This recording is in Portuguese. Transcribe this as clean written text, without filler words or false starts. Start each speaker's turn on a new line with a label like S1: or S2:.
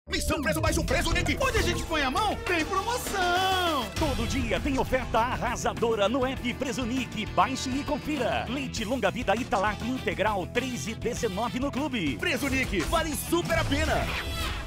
S1: Missão Preço Baixo Preço, Nick!
S2: Onde a gente põe a mão, tem promoção!
S3: Todo dia tem oferta arrasadora no app Presunic. Baixe e confira. Leite longa vida Italac integral 3,19 no clube.
S1: Preço Nick, vale super a pena!